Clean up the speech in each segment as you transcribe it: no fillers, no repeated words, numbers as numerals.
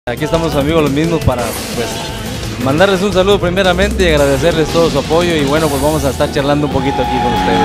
Aquí estamos amigos los mismos para pues mandarles un saludo primeramente y agradecerles todo su apoyo y bueno, pues vamos a estar charlando un poquito aquí con ustedes.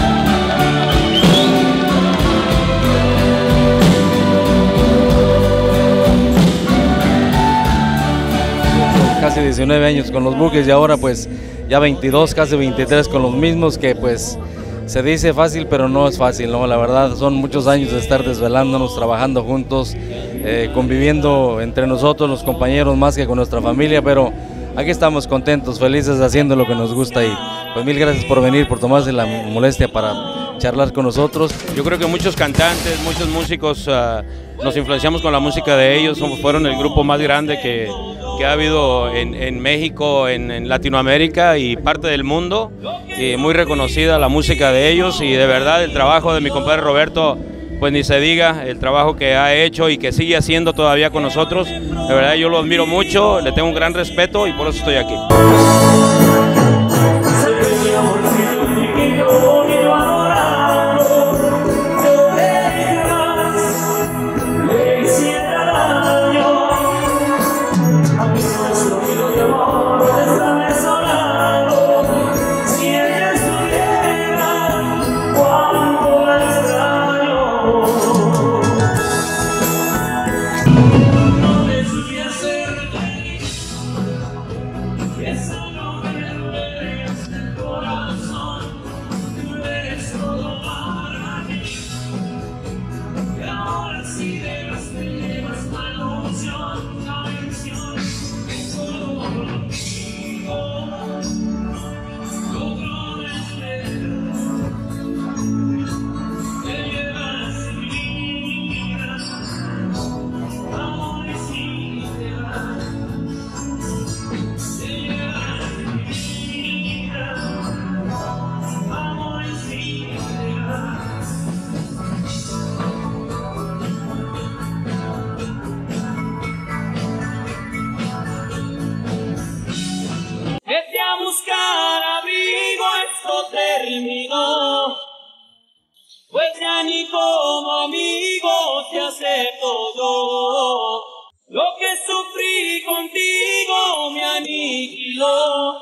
Casi 19 años con los Buques y ahora pues ya 22, casi 23 con los mismos, que pues se dice fácil pero no es fácil, ¿no? La verdad son muchos años de estar desvelándonos, trabajando juntos, conviviendo entre nosotros los compañeros más que con nuestra familia, pero aquí estamos contentos, felices haciendo lo que nos gusta y pues mil gracias por venir, por tomarse la molestia para charlar con nosotros. Yo creo que muchos cantantes, muchos músicos nos influenciamos con la música de ellos, fueron el grupo más grande que ha habido en México, en Latinoamérica y parte del mundo, y muy reconocida la música de ellos y de verdad el trabajo de mi compadre Roberto, pues ni se diga, el trabajo que ha hecho y que sigue haciendo todavía con nosotros, de verdad yo lo admiro mucho, le tengo un gran respeto y por eso estoy aquí. Vete a buscar abrigo, esto terminó, pues ya ni como amigo te acepto yo. Lo que sufrí contigo me aniquiló.